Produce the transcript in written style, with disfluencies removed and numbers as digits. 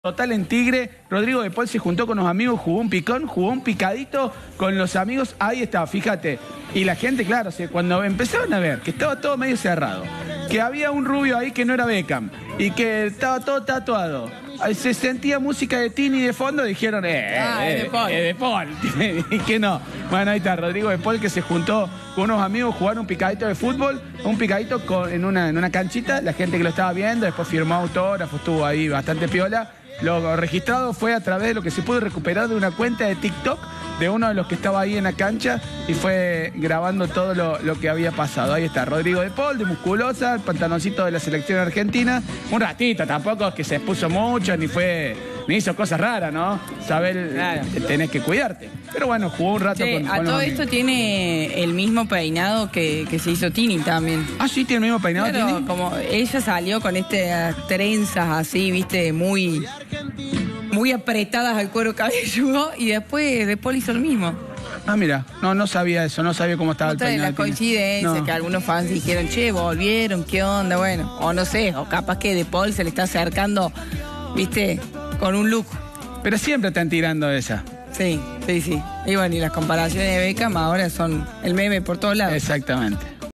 Total en Tigre, Rodrigo de Paul se juntó con los amigos, jugó un picón, jugó un picadito con los amigos, ahí está, fíjate. Y la gente, claro, cuando empezaron a ver que estaba todo medio cerrado, que había un rubio ahí que no era Beckham y que estaba todo tatuado, se sentía música de Tini de fondo, dijeron, de Paul. de Paul. Y que no. Bueno, ahí está, Rodrigo de Paul que se juntó con unos amigos, jugaron un picadito de fútbol, un picadito en una canchita, la gente que lo estaba viendo, después firmó autógrafo, estuvo ahí bastante piola. Lo registrado fue a través de lo que se pudo recuperar de una cuenta de TikTok de uno de los que estaba ahí en la cancha y fue grabando todo lo que había pasado. Ahí está, Rodrigo de Paul, de musculosa, el pantaloncito de la selección argentina. Un ratito, tampoco es que se expuso mucho, ni hizo cosas raras, ¿no? Saber, claro, tenés que cuidarte. Pero bueno, jugó un rato con a todo esto tiene el mismo peinado que se hizo Tini también. Ah, sí, tiene el mismo peinado, claro, Tini. Como ella salió con estas trenzas así, viste, muy apretadas al cuero cabelludo y después De Paul hizo lo mismo. Ah, mira, no sabía eso, no sabía cómo estaba el peinado. Las coincidencias que algunos fans dijeron, che, volvieron, ¿qué onda? Bueno, o no sé, o capaz que De Paul se le está acercando, viste, con un look. Pero siempre están tirando esa. Sí. Y bueno, y las comparaciones de Beckham ahora son el meme por todos lados. Exactamente.